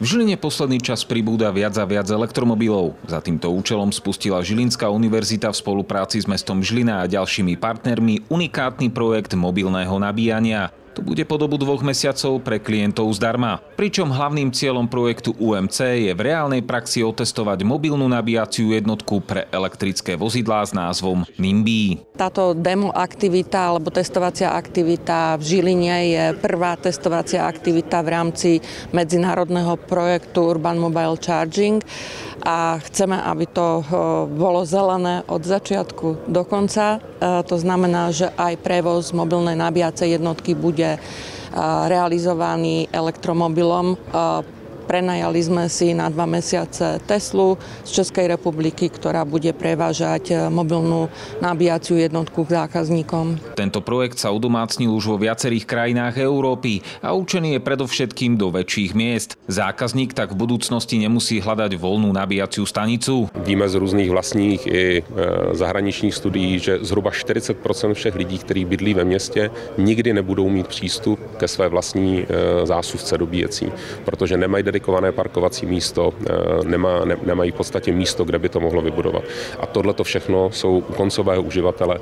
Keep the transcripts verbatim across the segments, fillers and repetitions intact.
V Žiline posledný čas pribúda viac a viac elektromobilov. Za týmto účelom spustila Žilinská univerzita v spolupráci s mestom Žilina a ďalšími partnermi unikátny projekt mobilného nabíjania. To bude po dobu dvoch mesiacov pre klientov zdarma. Pričom hlavným cieľom projektu U M C je v reálnej praxi otestovať mobilnú nabíjaciu jednotku pre elektrické vozidlá s názvom Nimby. Táto demo aktivita alebo testovacia aktivita v Žiline je prvá testovacia aktivita v rámci medzinárodného projektu Urban Mobile Charging a chceme, aby to bolo zelené od začiatku do konca. To znamená, že aj prevoz mobilnej nabíjacej jednotky bude realizovaný elektromobilom. Prenajali sme si na dva mesiace Teslu z Českej republiky, ktorá bude prevážať mobilnú nabíjaciu jednotku k zákazníkom. Tento projekt sa udomácnil už vo viacerých krajinách Európy a určený je predovšetkým do väčších miest. Zákazník tak v budúcnosti nemusí hľadať voľnú nabíjaciu stanicu. Víme z různých vlastních i zahraničních studií, že zhruba čtyřicet procent všech lidí, kteří bydlí ve městě, nikdy nebudou mít přístup ke své vlastní zásuvce dobíjecí, protože nemají dedikované parkovací místo, nemá, ne, nemají v podstatě místo, kde by to mohlo vybudovat. A tohle to všechno jsou u koncového uživatele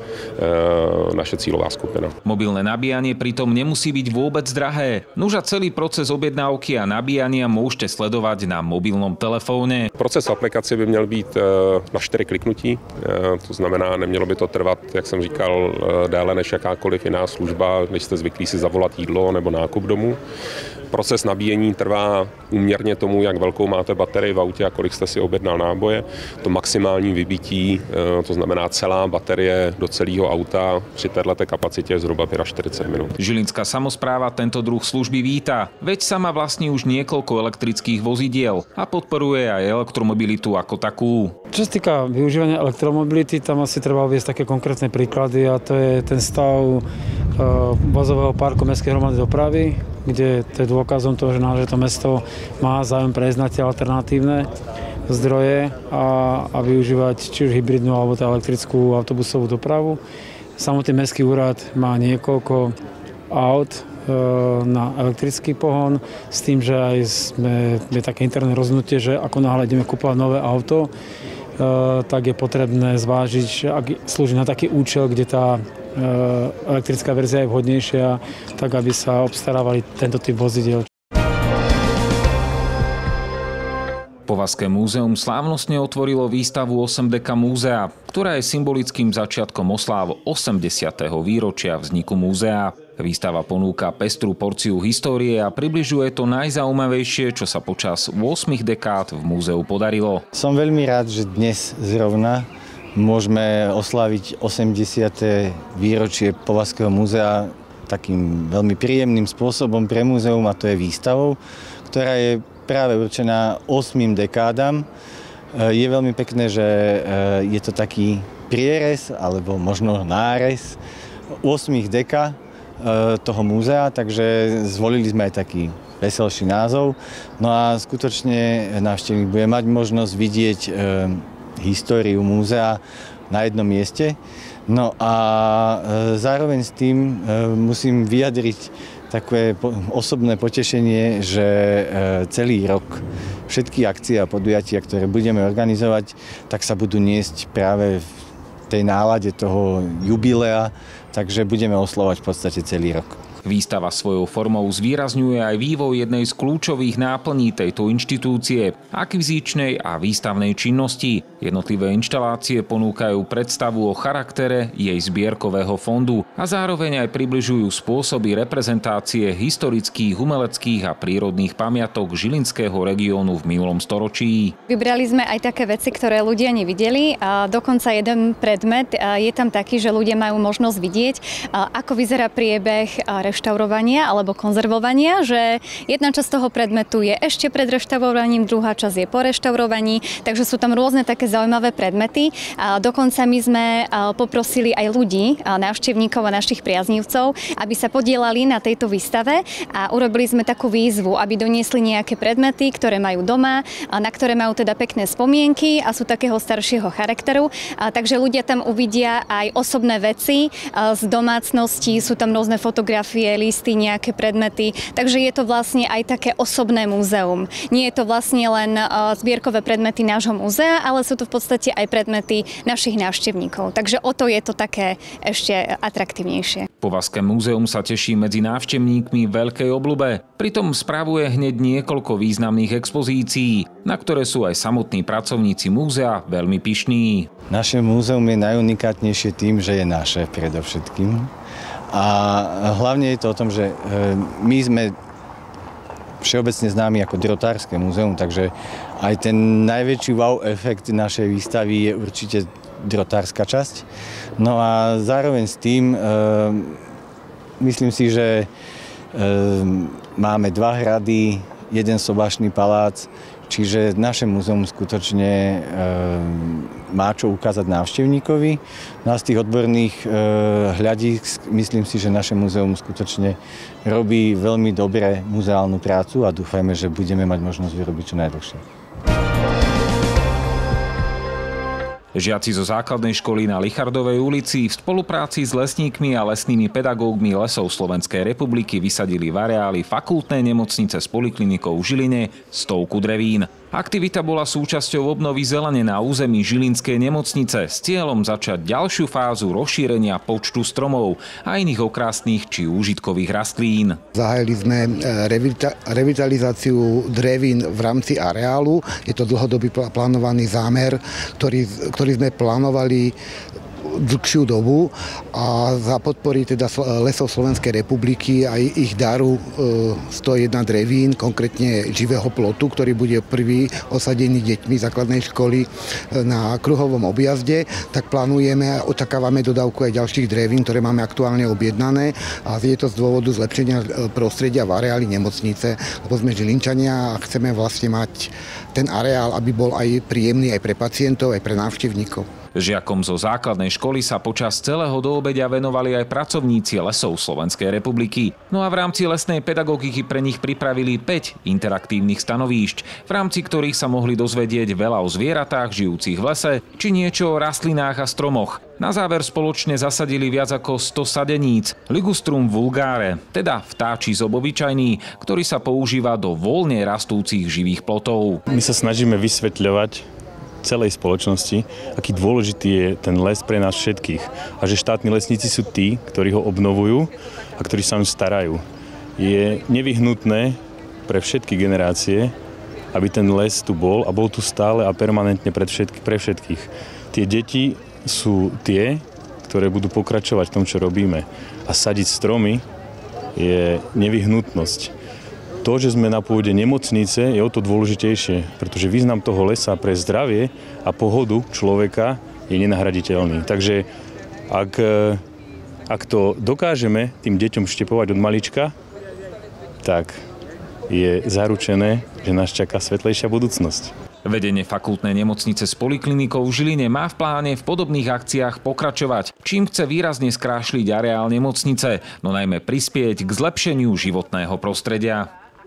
naše cílová skupina. Mobilné nabíjanie pritom nemusí byť vôbec drahé. Nuž a celý proces objednávky a nabíjania môžete sledovať na mobilnom telefóne. Proces aplikace by měl být na čtyři kliknutí, to znamená, nemělo by to trvat, jak jsem říkal, déle než jakákoliv jiná služba, když jste zvyklí si zavolat jídlo nebo nákup domů. Proces nabíjení trvá úměrně tomu, jak velkou máte baterii v autě a kolik jste si objednal náboje. To maximální vybití, to znamená celá baterie do celého auta při této kapacitě je zhruba čtyřicet pět minút. Žilinská samospráva tento druh služby víta, veď sama vlastní už niekoľko elektrických vozidiel a podporuje aj elektromobilitu ako takú. Čo sa týka využívania elektromobility, tam asi treba uviesť také konkrétne príklady a to je ten stav vozového parku mestskej hromadnej dopravy, kde to je dôkazom toho, že naozaj to mesto má záujem prejsť na tie alternatívne zdroje a, a využívať či už hybridnú alebo tá elektrickú autobusovú dopravu. Samotný mestský úrad má niekoľko aut e, na elektrický pohon s tým, že aj sme, je také interné rozhodnutie, že ako náhle ideme kúpovať nové auto, e, tak je potrebné zvážiť, ak slúži na taký účel, kde tá elektrická verzia je vhodnejšia, tak aby sa obstarávali tento typ vozidiel. Povazské múzeum slávnostne otvorilo výstavu osem deka múzea, ktorá je symbolickým začiatkom osláv osemdesiateho výročia vzniku múzea. Výstava ponúka pestrú porciu histórie a približuje to najzaujímavejšie, čo sa počas ôsmich dekád v múzeu podarilo. Som veľmi rád, že dnes zrovna môžeme osláviť osemdesiate výročie Povazského múzea takým veľmi príjemným spôsobom pre múzeum, a to je výstavou, ktorá je práve určená ôsmym dekádam. Je veľmi pekné, že je to taký prierez, alebo možno nárez ôsmich deka toho múzea, takže zvolili sme aj taký veselší názov. No a skutočne návštevník bude mať možnosť vidieť históriu múzea na jednom mieste. No a zároveň s tým musím vyjadriť také osobné potešenie, že celý rok všetky akcie a podujatia, ktoré budeme organizovať, tak sa budú niesť práve v tej nálade toho jubilea, takže budeme oslovať v podstate celý rok. Výstava svojou formou zvýrazňuje aj vývoj jednej z kľúčových náplní tejto inštitúcie, akvizičnej a výstavnej činnosti. Jednotlivé inštalácie ponúkajú predstavu o charaktere jej zbierkového fondu a zároveň aj približujú spôsoby reprezentácie historických, umeleckých a prírodných pamiatok žilinského regiónu v minulom storočí. Vybrali sme aj také veci, ktoré ľudia nevideli. A dokonca jeden predmet je tam taký, že ľudia majú možnosť vidieť, ako vyzerá priebeh reštaurovania alebo konzervovania, že jedna časť toho predmetu je ešte pred reštaurovaním, druhá časť je po reštaurovaní, takže sú tam rôzne také zaujímavé predmety. A dokonca my sme poprosili aj ľudí, návštevníkov a našich priaznivcov, aby sa podielali na tejto výstave a urobili sme takú výzvu, aby doniesli nejaké predmety, ktoré majú doma, na ktoré majú teda pekné spomienky a sú takého staršieho charakteru. A takže ľudia tam uvidia aj osobné veci z domácnosti, sú tam rôzne fotografie fotografie, listy, nejaké predmety. Takže je to vlastne aj také osobné múzeum. Nie je to vlastne len zbierkové predmety nášho múzea, ale sú to v podstate aj predmety našich návštevníkov. Takže o to je to také ešte atraktívnejšie. Povazské múzeum sa teší medzi návštevníkmi veľkej obľube. Pritom spravuje hneď niekoľko významných expozícií, na ktoré sú aj samotní pracovníci múzea veľmi pyšní. Naše múzeum je najunikátnejšie tým, že je naše predovšetkým. A hlavne je to o tom, že my sme všeobecne známi ako drotárske múzeum, takže aj ten najväčší wow efekt našej výstavy je určite drotárska časť. No a zároveň s tým e, myslím si, že e, máme dva hrady, jeden sobašný palác, čiže naše múzeum skutočne e, má čo ukázať návštevníkovi. No a z tých odborných e, hľadísk myslím si, že naše múzeum skutočne robí veľmi dobré muzeálnu prácu a dúfajme, že budeme mať možnosť vyrobiť čo najdlhšie. Žiaci zo základnej školy na Lichardovej ulici v spolupráci s lesníkmi a lesnými pedagógmi Lesov Slovenskej republiky vysadili v areáli fakultnej nemocnice s poliklinikou v Žiline stovku drevín. Aktivita bola súčasťou obnovy zelene na území Žilinskej nemocnice s cieľom začať ďalšiu fázu rozšírenia počtu stromov a iných okrasných či úžitkových rastlín. Zahájili sme revitalizáciu drevín v rámci areálu. Je to dlhodobý plánovaný zámer, ktorý, ktorý sme plánovali dlhšiu dobu a za podpory teda Lesov Slovenskej republiky aj ich daru sto jeden drevín, konkrétne živého plotu, ktorý bude prvý osadený deťmi základnej školy na kruhovom objazde, tak plánujeme a očakávame dodávku aj ďalších drevín, ktoré máme aktuálne objednané a je to z dôvodu zlepšenia prostredia v areáli nemocnice, lebo sme Žilinčania a chceme vlastne mať ten areál, aby bol aj príjemný aj pre pacientov, aj pre návštevníkov. Žiakom zo základnej školy sa počas celého doobedia venovali aj pracovníci Lesov Slovenskej republiky. No a v rámci lesnej pedagogiky pre nich pripravili päť interaktívnych stanovíšť, v rámci ktorých sa mohli dozvedieť veľa o zvieratách žijúcich v lese, či niečo o rastlinách a stromoch. Na záver spoločne zasadili viac ako sto sadeníc, Ligustrum vulgare, teda vtáči zob obyčajný, ktorý sa používa do voľne rastúcich živých plotov. My sa snažíme vysvetľovať celej spoločnosti, aký dôležitý je ten les pre nás všetkých. A že štátni lesníci sú tí, ktorí ho obnovujú a ktorí sa im starajú. Je nevyhnutné pre všetky generácie, aby ten les tu bol a bol tu stále a permanentne pre, všetky, pre všetkých. Tie deti sú tie, ktoré budú pokračovať v tom, čo robíme. A sadiť stromy je nevyhnutnosť. To, že sme na pôde nemocnice, je o to dôležitejšie, pretože význam toho lesa pre zdravie a pohodu človeka je nenahraditeľný. Takže ak, ak to dokážeme tým deťom vštepovať od malička, tak je zaručené, že nás čaká svetlejšia budúcnosť. Vedenie fakultnej nemocnice s poliklinikou v Žiline má v pláne v podobných akciách pokračovať, čím chce výrazne skrášliť areál nemocnice, no najmä prispieť k zlepšeniu životného prostredia.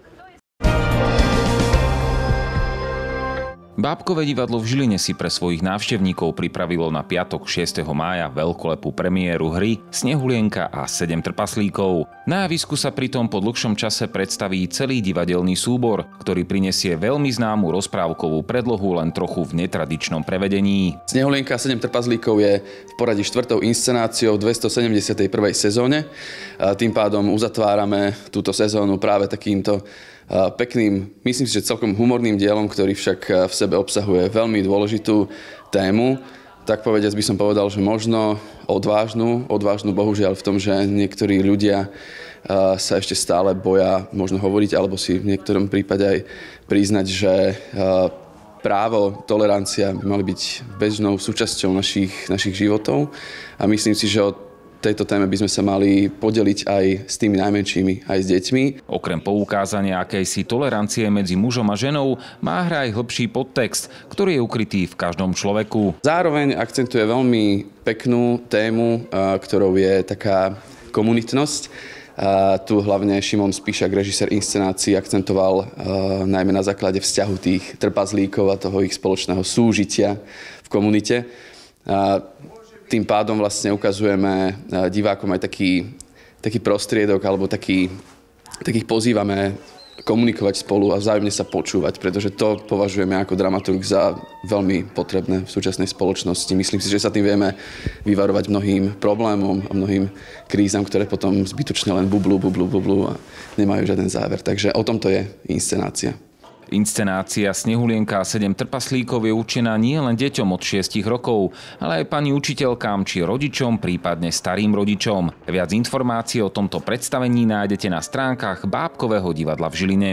Bábkové divadlo v Žiline si pre svojich návštevníkov pripravilo na piatok šiesteho mája veľkolepú premiéru hry Snehulienka a sedem trpaslíkov. Na javisku sa pritom po dlhšom čase predstaví celý divadelný súbor, ktorý prinesie veľmi známu rozprávkovú predlohu len trochu v netradičnom prevedení. Snehulienka a sedem trpaslíkov je v poradí štvrtou inscenáciou v dvestosedemdesiatej prvej sezóne. Tým pádom uzatvárame túto sezónu práve takýmto pekným, myslím si, že celkom humorným dielom, ktorý však v sebe obsahuje veľmi dôležitú tému. Tak povediac by som povedal, že možno odvážnu, odvážnu bohužiaľ v tom, že niektorí ľudia sa ešte stále boja možno hovoriť, alebo si v niektorom prípade aj priznať, že právo, tolerancia by mali byť bežnou súčasťou našich, našich životov. A myslím si, že od tejto téme by sme sa mali podeliť aj s tými najmenšími, aj s deťmi. Okrem poukázania akejsi tolerancie medzi mužom a ženou má hra aj hlbší podtext, ktorý je ukrytý v každom človeku. Zároveň akcentuje veľmi peknú tému, ktorou je taká komunitnosť. A tu hlavne Šimon Spíšak, režisér inscenácií, akcentoval najmä na základe vzťahu tých trpazlíkov a toho ich spoločného súžitia v komunite. A tým pádom vlastne ukazujeme divákom aj taký taký prostriedok alebo taký, takých pozývame komunikovať spolu a vzájomne sa počúvať, pretože to považujeme ako dramaturg za veľmi potrebné v súčasnej spoločnosti. Myslím si, že sa tým vieme vyvarovať mnohým problémom a mnohým krízam, ktoré potom zbytočne len bublú, bublú, bublú a nemajú žiaden záver. Takže o tomto je inscenácia. Inscenácia Snehulienka a sedem trpaslíkov je určená nie len deťom od šiestich rokov, ale aj pani učiteľkám či rodičom, prípadne starým rodičom. Viac informácií o tomto predstavení nájdete na stránkach Bábkového divadla v Žiline.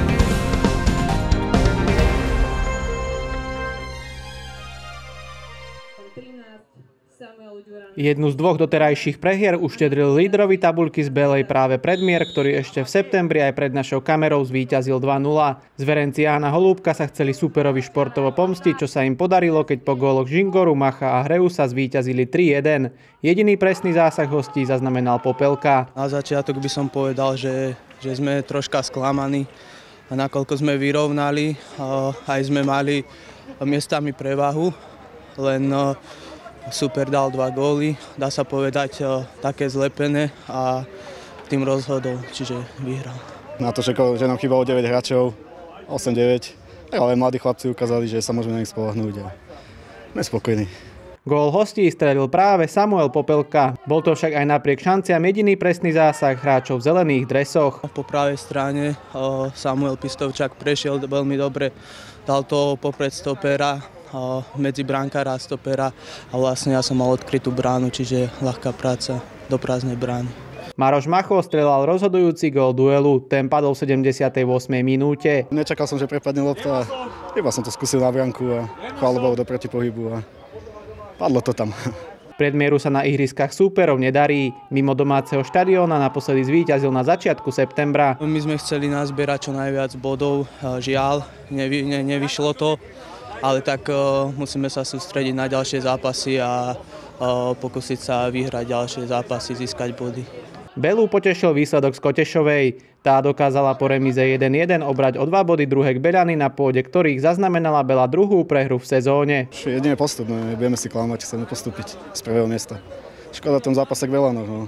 Jednu z dvoch doterajších prehier uštedril lídrovi tabuľky z Belej práve Predmier, ktorý ešte v septembri aj pred našou kamerou zvíťazil dva nula. Zverenci Jána Holúbka sa chceli súperovi športovo pomstiť, čo sa im podarilo, keď po góloch Žingoru, Macha a Hreusa zvíťazili tri jeden. Jediný presný zásah hostí zaznamenal Popelka. Na začiatok by som povedal, že, že sme troška sklamaní, a nakoľko sme vyrovnali, aj sme mali miestami prevahu, len super dal dva góly, dá sa povedať také zlepené a tým rozhodol, čiže vyhral. Na to, že, že nám chýbalo deväť hráčov, osem deväť, ale mladí chlapci ukázali, že sa môžeme na nich spoľahnúť a sme spokojní. Gól hostí strelil práve Samuel Popelka. Bol to však aj napriek šanciam jediný presný zásah hráčov v zelených dresoch. Po pravej strane Samuel Pistovčák prešiel veľmi dobre, dal to popred stopera, medzi brankára a stopera a vlastne ja som mal odkrytú bránu, čiže ľahká práca do prázdnej brány. Maroš Macho strelal rozhodujúci gól duelu, ten padol v sedemdesiatej ôsmej minúte. Nečakal som, že prepadne lopta, iba som to skúsil na bránku a chvála Bohu do protipohybu a padlo to tam. Predmieru sa na ihriskách súperov nedarí. Mimo domáceho štadióna naposledy zvíťazil na začiatku septembra. My sme chceli nazbierať čo najviac bodov, žiaľ, nevy, ne, nevyšlo to. Ale tak uh, musíme sa sústrediť na ďalšie zápasy a uh, pokúsiť sa vyhrať ďalšie zápasy, získať body. Belu potešil výsledok z Kotešovej. Tá dokázala po remíze jeden jeden obrať o dva body Druhek Beľany, na pôde ktorých zaznamenala Bela druhú prehru v sezóne. Jedine postup, no, nebudeme si klamať, chceme postúpiť z prvého miesta. Škoda v tom zápase k Beľanoch, no.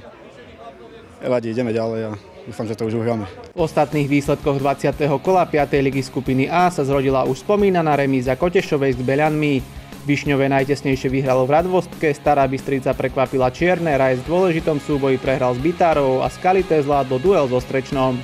Nevadí, ideme ďalej a dúfam, že to už uhráme. V ostatných výsledkoch dvadsiateho kola piatej ligy skupiny A sa zrodila už spomínaná remíza Kotešovej s Beľanmi. Višňové najtesnejšie vyhralo v Radvostke, Stará Bystrica prekvapila Čierne, Rajec v dôležitom súboji prehral s Bytárovou a Skalité zvládlo duel so Strečnom.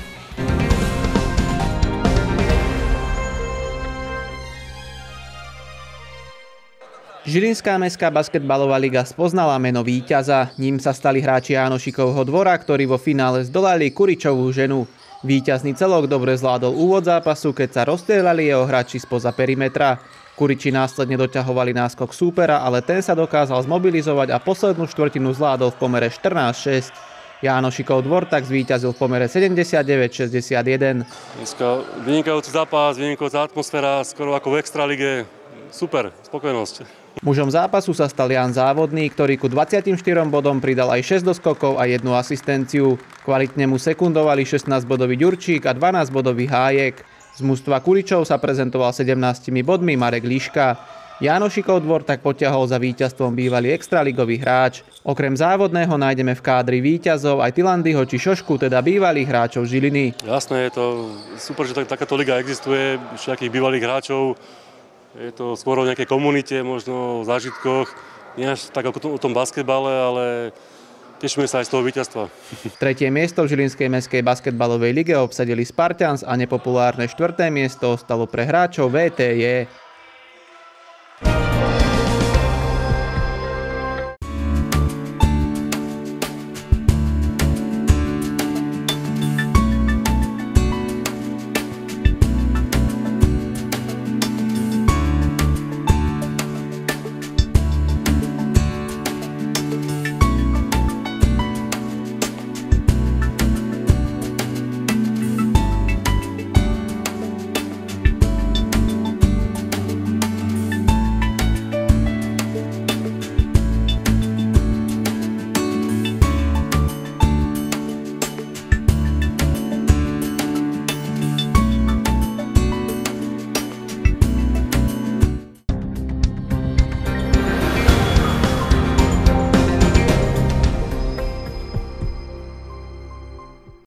Žilinská mestská basketbalová liga spoznala meno víťaza. Ním sa stali hráči Jánošikovho Dvora, ktorí vo finále zdolali Kuričovú Ženu. Víťazný celok dobre zvládol úvod zápasu, keď sa rozstrieľali jeho hráči spoza perimetra. Kuriči následne doťahovali náskok súpera, ale ten sa dokázal zmobilizovať a poslednú štvrtinu zvládol v pomere štrnásť šesť. Jánošikov Dvor tak zvíťazil v pomere sedemdesiatdeväť šesťdesiatjeden. Dneska vynikajúci zápas, vynikajúca atmosféra, skoro ako v extralige. Super, spokojnosť. Mužom zápasu sa stal Jan Závodný, ktorý ku dvadsiatym štyrom bodom pridal aj šesť doskokov a jednu asistenciu. Kvalitne mu sekundovali šestnásťbodový Ďurčík a dvanásťbodový Hájek. Z mužstva Kuričov sa prezentoval sedemnástimi bodmi Marek Liška. Jánošikov Dvor tak potiahol za víťazstvom bývalý extraligový hráč. Okrem Závodného nájdeme v kádri víťazov aj Tilandyho či Šošku, teda bývalých hráčov Žiliny. Jasné, je to super, že tak, takáto liga existuje, všetkých bývalých hráčov. Je to skôr o nejakej komunite, možno o zážitkoch. Nie až tak ako o tom basketbale, ale tešíme sa aj z toho víťazstva. Tretie miesto v Žilinskej mestskej basketbalovej lige obsadili Spartans a nepopulárne štvrté miesto ostalo pre hráčov vé té jé.